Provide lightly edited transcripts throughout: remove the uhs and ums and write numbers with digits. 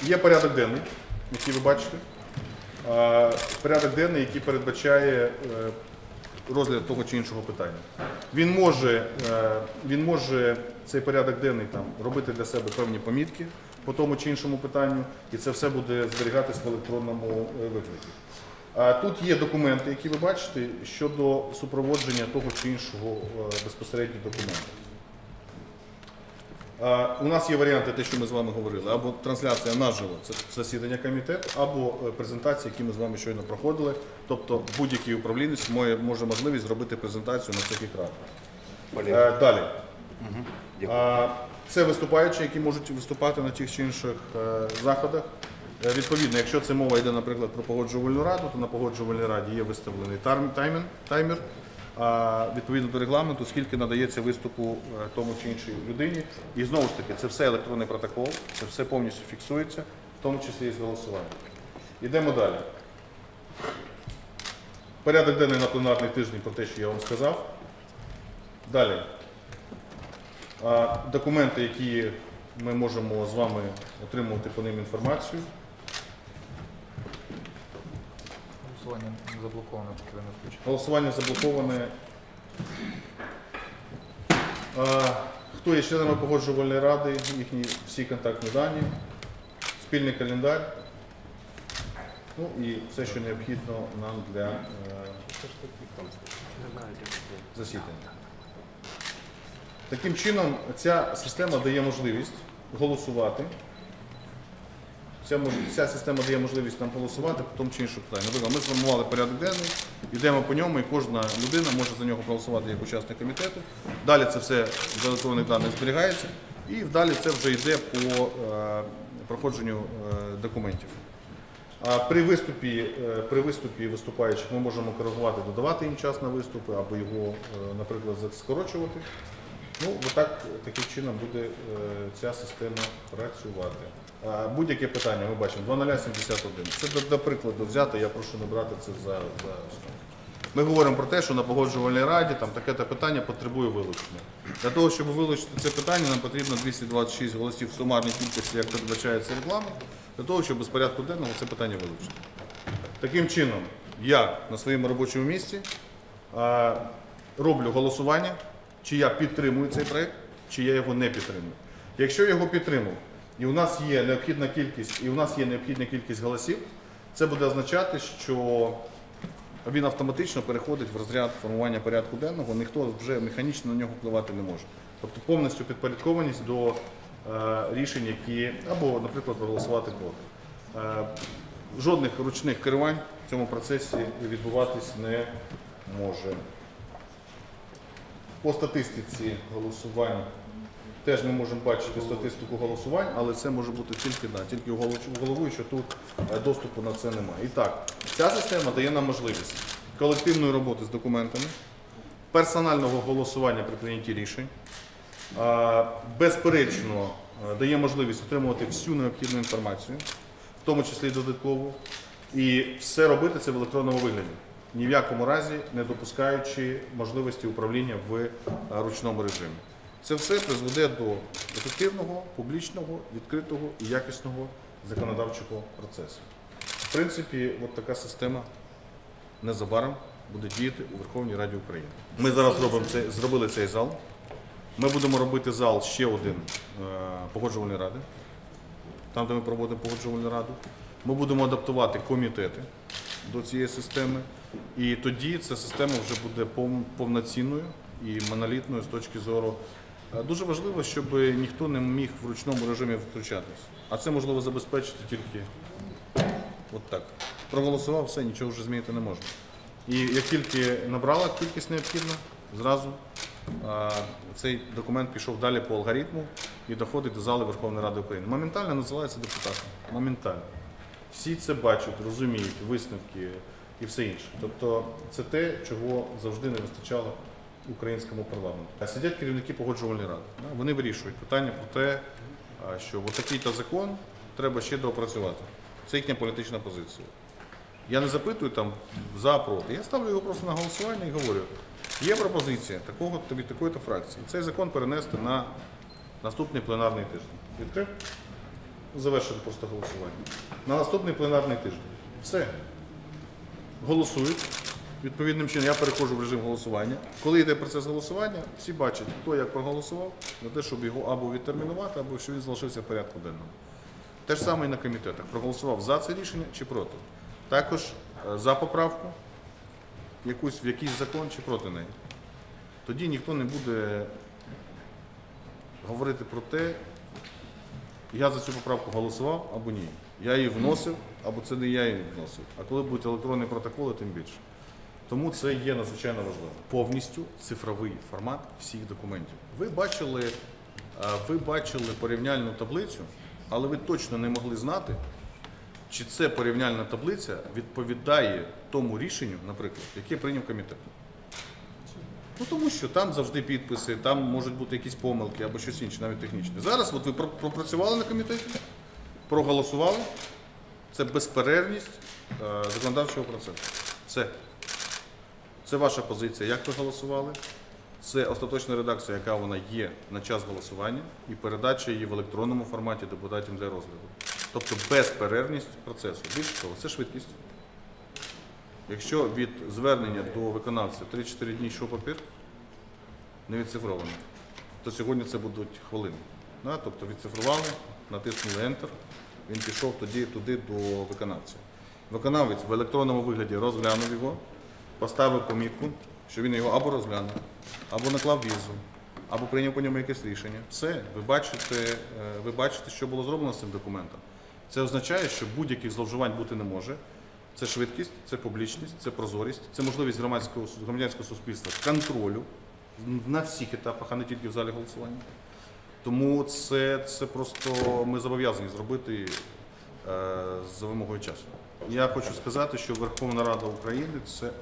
Є порядок денний, який ви бачите. Порядок денний, який передбачає розгляд того чи іншого питання. Він може цей порядок денний робити для себе певні помітки по тому чи іншому питанню, і це все буде зберігатись в електронному вигляді. Тут є документи, які ви бачите, щодо супроводження того чи іншого безпосередньо документу. У нас є варіанти, те, що ми з вами говорили, або трансляція наживо, це засідання комітету, або презентації, які ми з вами щойно проходили. Тобто будь-який управлінець може можливість зробити презентацію на цих екранах. Далі. Це виступаючі, які можуть виступати на тих чи інших заходах. Відповідно, якщо це мова йде, наприклад, про погоджувальну раду, то на погоджувальній раді є виставлений таймер. Відповідно до регламенту, скільки надається виступу тому чи іншій людині. І знову ж таки, це все електронний протокол, це все повністю фіксується, в тому числі і з голосуванням. Йдемо далі. Порядок денний на пленарний тиждень про те, що я вам сказав. Далі. Документи, які ми можемо з вами отримувати по ним інформацію. Голосування заблоковане, поки ви не включили. Голосування заблоковане. Хто є членами погоджувальної ради, їхні всі контактні дані, спільний календар, ну і все, що необхідно нам для засідання. Таким чином, ця система дає можливість голосувати. Ця система дає можливість нам голосувати по тому чи іншому питанню. Наприклад, ми сформували порядок денний, йдемо по ньому, і кожна людина може за нього проголосувати як учасник комітету. Далі це все з електронних даних зберігається, і далі це вже йде по проходженню документів. При виступі виступаючих ми можемо коригувати, додавати їм час на виступи, або його, наприклад, скорочувати. Ну, таким чином буде ця система працювати. Будь-яке питання ми бачимо 2071. Це до прикладу взяти, я прошу не брати це за основу. Ми говоримо про те, що на погоджувальній раді таке-то питання потребує вилучення. Для того, щоб вилучити це питання, нам потрібно 226 голосів в сумарній кількості, як передбачається регламент, для того, щоб без порядку денного це питання вилучити. Таким чином, я на своєму робочому місці роблю голосування, чи я підтримую цей проєкт, чи я його не підтримую. Якщо я його підтримую, і у нас є необхідна кількість голосів, це буде означати, що він автоматично переходить в розряд формування порядку денного, ніхто вже механічно на нього впливати не може. Тобто повністю підпорядкованість до рішень, які, або, наприклад, проголосувати проти. Жодних ручних керувань в цьому процесі відбуватись не може. По статистиці голосувань теж ми можемо бачити статистику голосувань, але це може бути тільки в головуючого, тут доступу на це немає. І так, ця система дає нам можливість колективної роботи з документами, персонального голосування при прийнятті рішень, безперечно дає можливість отримувати всю необхідну інформацію, в тому числі і додаткову, і все робити це в електронному вигляді. Ні в якому разі не допускаючи можливості управління в ручному режимі. Це все призведе до ефективного, публічного, відкритого і якісного законодавчого процесу. В принципі, от така система незабаром буде діяти у Верховній Раді України. Ми зараз зробили цей зал. Ми будемо робити зал ще один погоджувальної ради, там, де ми проводимо погоджувальну раду. Ми будемо адаптувати комітети до цієї системи, і тоді ця система вже буде повноцінною і монолітною з точки зору. Дуже важливо, щоб ніхто не міг в ручному режимі втручатись. А це можливо забезпечити тільки от так. Проголосував, все, нічого вже змінити не можна. І як тільки набрала кількість необхідну, зразу цей документ пішов далі по алгоритму і доходить до зали Верховної Ради України. Моментально надсилається депутатам. Моментально. Всі це бачать, розуміють, висновки і все інше. Тобто це те, чого завжди не вистачало українському парламенту. Сидять керівники погоджувальної ради. Вони вирішують питання про те, що такий-то закон треба ще доопрацювати. Це їхня політична позиція. Я не запитую там за-проти. Я ставлю його просто на голосування і говорю, є пропозиція такого-то від такої-то фракції. Цей закон перенести на наступний пленарний тиждень. Відкрив? завершити просто голосування. На наступний пленарний тиждень. Все. Голосують. Відповідним чином я переходжу в режим голосування. Коли йде процес голосування, всі бачать, хто як проголосував, на те, щоб його або відтермінувати, або щоб він залишився в порядку денному. Те ж саме і на комітетах. Проголосував за це рішення чи проти. Також за поправку в якийсь закон чи проти неї. Тоді ніхто не буде говорити про те, я за цю поправку голосував або ні. Я її вносив, або це не я її вносив. А коли будуть електронні протоколи, тим більше. Тому це є надзвичайно важливо. Повністю цифровий формат всіх документів. Ви бачили порівняльну таблицю, але ви точно не могли знати, чи ця порівняльна таблиця відповідає тому рішенню, наприклад, яке прийняв комітет. Ну, тому що там завжди підписи, там можуть бути якісь помилки або щось інше, навіть технічне. Зараз от ви пропрацювали на комітеті, проголосували. Це безперервність законодавчого процесу. Все. Це ваша позиція, як ви голосували. Це остаточна редакція, яка вона є на час голосування, і передача її в електронному форматі депутатам для розгляду. Тобто безперервність процесу. Більше того, це швидкість. Якщо від звернення до виконавця 3-4 дні йшов папір, не відцифрований, то сьогодні це будуть хвилини. Тобто відцифрували, натиснули Enter, він пішов туди до виконавця. Виконавець в електронному вигляді розглянув його, поставив помітку, що він його або розглянув, або наклав візу, або прийняв по ньому якесь рішення. Все, ви бачите, що було зроблено з цим документом. Це означає, що будь-яких зловживань бути не може. Це швидкість, це публічність, це прозорість, це можливість громадянського суспільства контролю на всіх етапах, а не тільки в залі голосування. Тому це просто ми зобов'язані зробити за вимогою часу. Я хочу сказати, що Верховна Рада України – це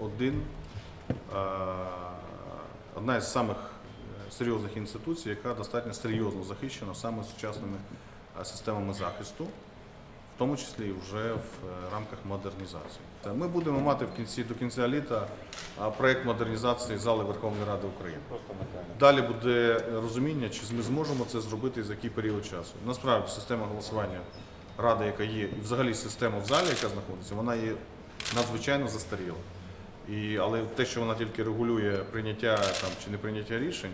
одна із самих серйозних інституцій, яка достатньо серйозно захищена саме сучасними системами захисту, в тому числі і вже в рамках модернізації. Ми будемо мати до кінця літа проєкт модернізації зали Верховної Ради України. Далі буде розуміння, чи ми зможемо це зробити і за який період часу. Насправді система голосування Ради, яка є, і взагалі система в залі, яка знаходиться, вона є надзвичайно застаріла. Але те, що вона тільки регулює прийняття чи неприйняття рішень,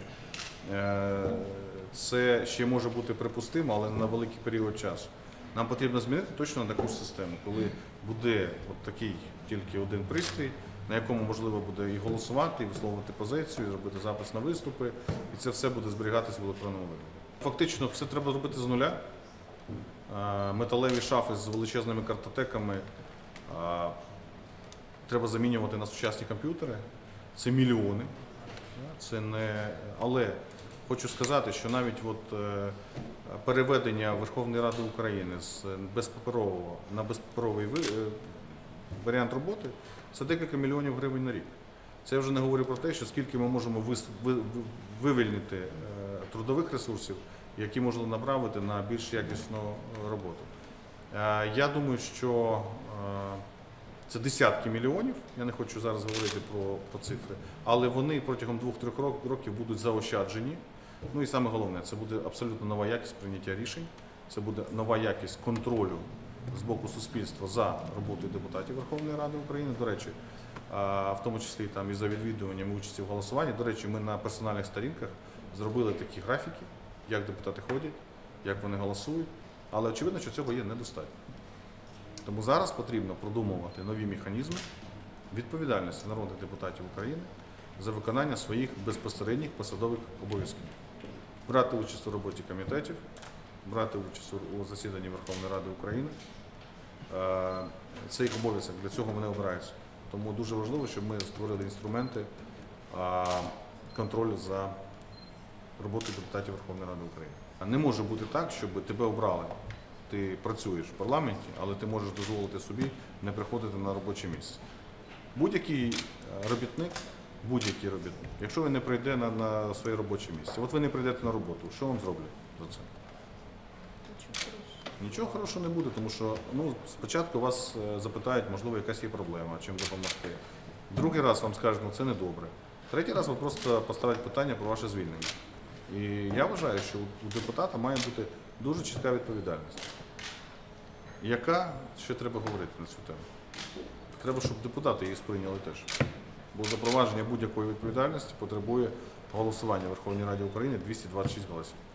це ще може бути припустимо, але на великий період часу. Нам потрібно змінити точно на таку ж систему, коли буде такий тільки один пристрій, на якому можливо буде і голосувати, і висловлювати позицію, і робити запис на виступи, і це все буде зберігатися в електронному вигляді. Фактично все треба робити з нуля. Металеві шафи з величезними картотеками треба замінювати на сучасні комп'ютери. Це мільйони. Але хочу сказати, що навіть переведення Верховної Ради України з безпаперового на безпаперовий варіант роботи – це декілька мільйонів гривень на рік. Це я вже не говорю про те, що скільки ми можемо вивільнити трудових ресурсів, які можна направити на більш якісну роботу. Я думаю, що це десятки мільйонів, я не хочу зараз говорити про цифри, але вони протягом 2-3 років будуть заощаджені. Ну і саме головне, це буде абсолютно нова якість прийняття рішень, це буде нова якість контролю з боку суспільства за роботою депутатів Верховної Ради України. До речі, в тому числі і за відвідуванням і участі в голосуванні. До речі, ми на персональних сторінках зробили такі графіки, як депутати ходять, як вони голосують, але очевидно, що цього є недостатньо. Тому зараз потрібно продумувати нові механізми відповідальності народних депутатів України за виконання своїх безпосередніх посадових обов'язків. Брати участь у роботі комітетів, брати участь у засіданні Верховної Ради України. Це їх обов'язок, для цього вони обираються. Тому дуже важливо, щоб ми створили інструменти контролю за роботою депутатів Верховної Ради України. Не може бути так, щоб тебе обрали. Ти працюєш в парламенті, але ти можеш дозволити собі не приходити на робоче місце. Будь-який робітник, якщо він не прийде на своє робоче місце, от ви не прийдете на роботу, що вам зроблять за це? Нічого хорошого не буде, тому що спочатку вас запитають, можливо, якась є проблема, чим допомогти. Другий раз вам скажуть, це не добре. Третій раз вам просто поставлять питання про ваше звільнення. І я вважаю, що у депутата має бути дуже чітка відповідальність. Яка? Ще треба говорити на цю тему. Треба, щоб депутати її сприйняли теж. Бо запровадження будь-якої відповідальності потребує голосування в Верховній Раді України 226 голосів.